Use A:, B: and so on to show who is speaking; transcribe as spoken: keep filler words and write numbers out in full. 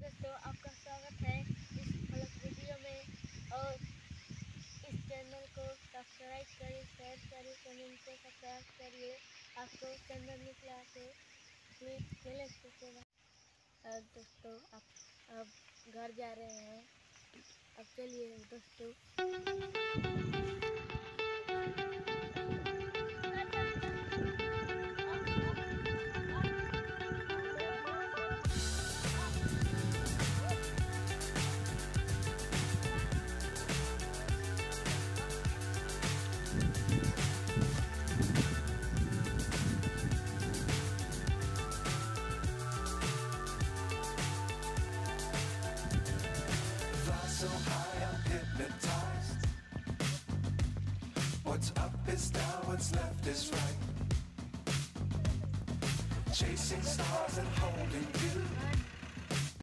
A: दोस्तों, आपका स्वागत है इस फलक वीडियो में। और इस चैनल को सब्सक्राइब करिए, शेयर करिए, कमेंट को सब्सक्राइब करिए। आपको चैनल निकला तो प्लीज प्ले करके। और दोस्तों, आप अब घर जा रहे हैं। अब चलिए दोस्तों।
B: So high, I'm hypnotized. What's up is down, what's left is right. Chasing stars and holding you.